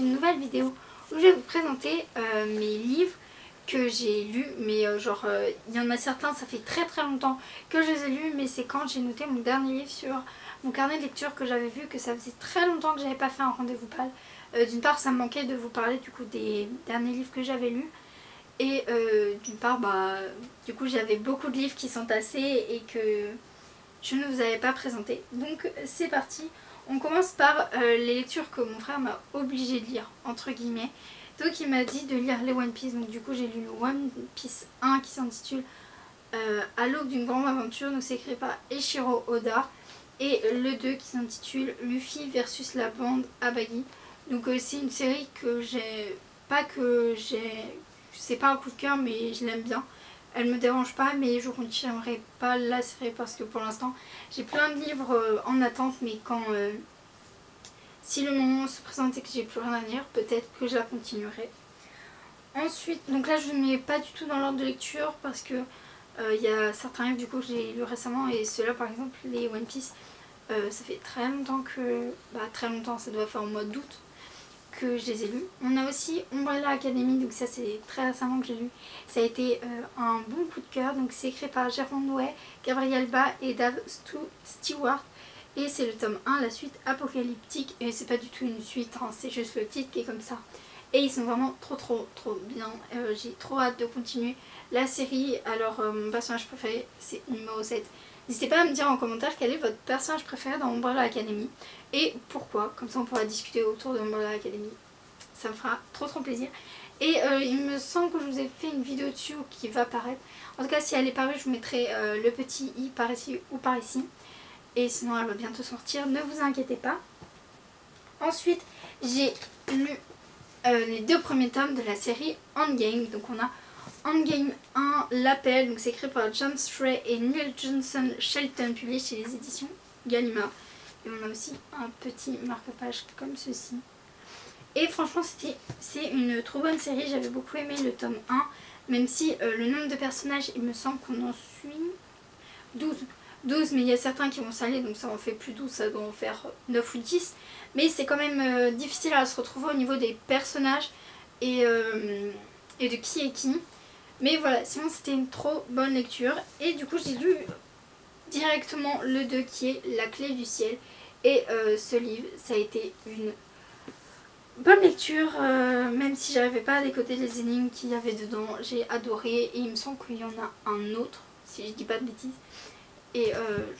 une nouvelle vidéo où je vais vous présenter mes livres que j'ai lus, mais il y en a certains, ça fait très longtemps que je les ai lus, mais c'est quand j'ai noté mon dernier livre sur mon carnet de lecture que j'avais vu que ça faisait très longtemps que j'avais pas fait un rendez-vous pâle. D'une part, ça me manquait de vous parler du coup des derniers livres que j'avais lus, et d'une part, du coup j'avais beaucoup de livres qui sont tassés et que je ne vous avais pas présenté. Donc c'est parti. On commence par les lectures que mon frère m'a obligé de lire, entre guillemets. Donc il m'a dit de lire les One Piece. Donc du coup j'ai lu le One Piece 1 qui s'intitule À l'aube d'une grande aventure. Donc c'est écrit par Eiichiro Oda. Et le 2 qui s'intitule Luffy versus la bande Abagi. Donc c'est une série que c'est pas un coup de cœur, mais je l'aime bien. Elle me dérange pas, mais je continuerai pas la série parce que pour l'instant j'ai plein de livres en attente, mais si le moment se présente et que j'ai plus rien à lire, peut-être que je la continuerai. Ensuite, donc là je ne mets pas du tout dans l'ordre de lecture parce que il y a certains livres du coup que j'ai lus récemment, et ceux-là par exemple les One Piece, ça fait très longtemps que, très longtemps, ça doit faire au mois d'août que je les ai lus. On a aussi Umbrella Academy, donc ça c'est très récemment que j'ai lu. Ça a été un bon coup de cœur. Donc c'est écrit par Jérôme Way, Gabriel Ba et Dave Stewart. Et c'est le tome 1, la suite apocalyptique. Et c'est pas du tout une suite, hein, c'est juste le titre qui est comme ça. Et ils sont vraiment trop bien. J'ai trop hâte de continuer la série. Alors mon personnage préféré c'est numéro 7. N'hésitez pas à me dire en commentaire quel est votre personnage préféré dans Umbrella Academy et pourquoi, comme ça on pourra discuter autour de Umbrella Academy. Ça me fera trop plaisir. Et il me semble que je vous ai fait une vidéo dessus qui va apparaître. En tout cas si elle est parue, je vous mettrai le petit i par ici ou par ici. Et sinon elle va bientôt sortir, ne vous inquiétez pas. Ensuite j'ai lu les 2 premiers tomes de la série Endgame. Donc on a Endgame 1, L'Appel, donc c'est écrit par John Stray et Neil Johnson Shelton, publié chez les éditions Gallimard. Et on a aussi un petit marque-page comme ceci. Et franchement c'est une trop bonne série, j'avais beaucoup aimé le tome 1, même si le nombre de personnages, il me semble qu'on en suit 12, mais il y a certains qui vont s'aller, donc ça en fait plus 12, ça doit en faire 9 ou 10. Mais c'est quand même difficile à se retrouver au niveau des personnages et de qui est qui. Mais voilà, sinon c'était une trop bonne lecture. Et du coup j'ai lu directement le 2 qui est La Clé du Ciel. Et ce livre, ça a été une bonne lecture, même si j'arrivais pas à décoder les énigmes qu'il y avait dedans. J'ai adoré, et il me semble qu'il y en a un autre, si je dis pas de bêtises. Et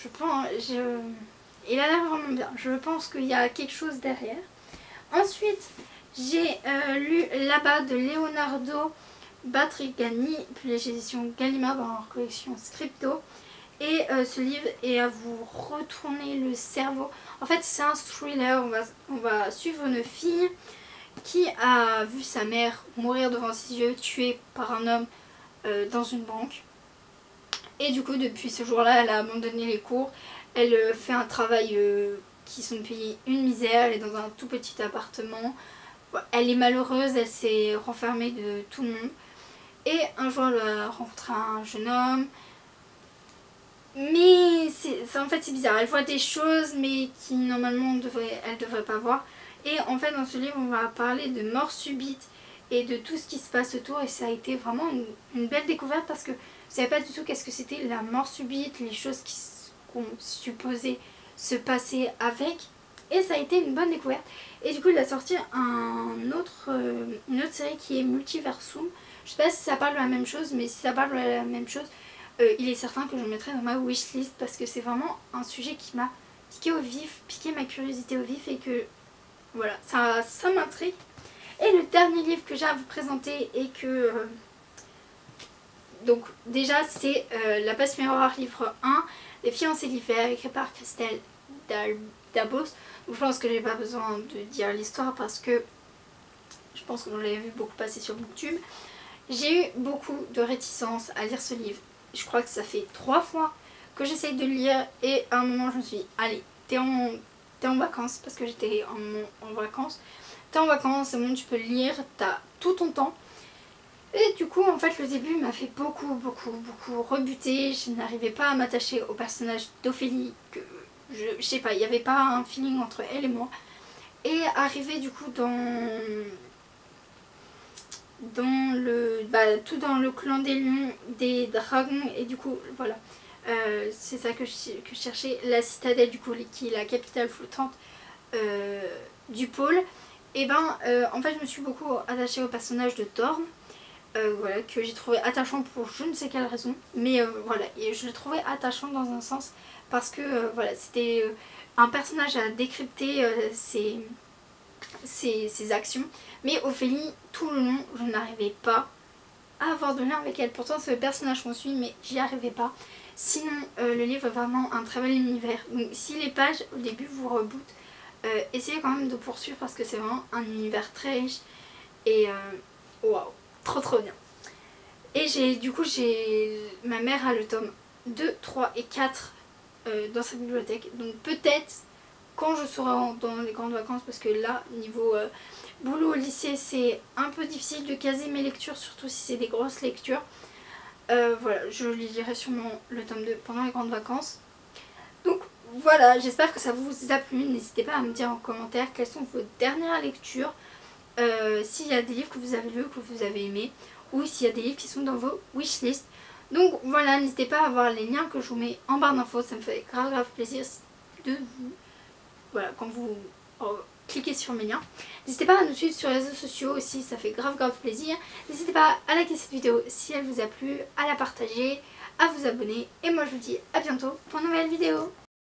il a l'air vraiment bien. Je pense qu'il y a quelque chose derrière. Ensuite, j'ai lu Là-bas de Leonardo Batrigani, publié chez l'édition Gallimard dans leur collection Scripto. Et ce livre est à vous retourner le cerveau. En fait c'est un thriller, on va suivre une fille qui a vu sa mère mourir devant ses yeux, tuée par un homme dans une banque. Et du coup depuis ce jour-là elle a abandonné les cours. Elle fait un travail qui sont payés une misère, elle est dans un tout petit appartement. Elle est malheureuse, elle s'est renfermée de tout le monde. Et un jour elle a rencontré un jeune homme. Mais en fait c'est bizarre, elle voit des choses mais qui normalement elle devrait pas voir. Et en fait dans ce livre on va parler de mort subite et de tout ce qui se passe autour. Et ça a été vraiment une belle découverte parce que je savais pas du tout qu'est-ce que c'était la mort subite, les choses qu'on supposait se passer avec. Et ça a été une bonne découverte. Et du coup il a sorti une autre série qui est Multiversum. Je sais pas si ça parle de la même chose, mais si ça parle de la même chose, il est certain que je le mettrai dans ma wishlist parce que c'est vraiment un sujet qui m'a piqué ma curiosité au vif, et que voilà, ça m'intrigue. Et le dernier livre que j'ai à vous présenter et que... donc déjà c'est La Passe Miroir livre 1, Les Fiancés d'hiver, écrit par Christelle Dabos. Donc je pense que j'ai pas besoin de dire l'histoire parce que je pense que vous l'avez vu beaucoup passer sur YouTube. J'ai eu beaucoup de réticence à lire ce livre. Je crois que ça fait 3 fois que j'essaye de le lire, et à un moment je me suis dit allez, t'es en vacances, parce que j'étais en vacances. T'es en vacances, c'est bon, tu peux le lire, t'as tout ton temps. Et du coup en fait le début m'a fait beaucoup rebuter. Je n'arrivais pas à m'attacher au personnage d'Ophélie, que je sais pas, il n'y avait pas un feeling entre elle et moi. Et arrivé du coup tout dans le clan des lions, des dragons, et du coup voilà, c'est ça que je cherchais, la citadelle du coup qui est la capitale flottante du pôle. Et en fait je me suis beaucoup attachée au personnage de Thorn, voilà, que j'ai trouvé attachant pour je ne sais quelle raison, mais voilà, et je le trouvais attachant dans un sens parce que voilà, c'était un personnage à décrypter ses actions. Mais Ophélie, tout le long, je n'arrivais pas à avoir de lien avec elle. Pourtant c'est le personnage qu'on suit, mais j'y arrivais pas. Sinon le livre est vraiment un très bel univers, donc si les pages au début vous rebootent, essayez quand même de poursuivre parce que c'est vraiment un univers très riche. Et waouh, trop bien. Et du coup ma mère a le tome 2, 3 et 4 dans sa bibliothèque, donc peut-être quand je serai dans les grandes vacances, parce que là niveau boulot au lycée c'est un peu difficile de caser mes lectures, surtout si c'est des grosses lectures. Voilà, je lirai sûrement le tome 2 pendant les grandes vacances. Donc voilà, j'espère que ça vous a plu. N'hésitez pas à me dire en commentaire quelles sont vos dernières lectures, s'il y a des livres que vous avez lus, que vous avez aimés, ou s'il y a des livres qui sont dans vos wishlists. Donc voilà, n'hésitez pas à voir les liens que je vous mets en barre d'infos, ça me fait grave plaisir de vous, voilà, quand vous cliquez sur mes liens. N'hésitez pas à nous suivre sur les réseaux sociaux aussi, ça fait grave plaisir. N'hésitez pas à liker cette vidéo si elle vous a plu, à la partager, à vous abonner. Et moi je vous dis à bientôt pour une nouvelle vidéo.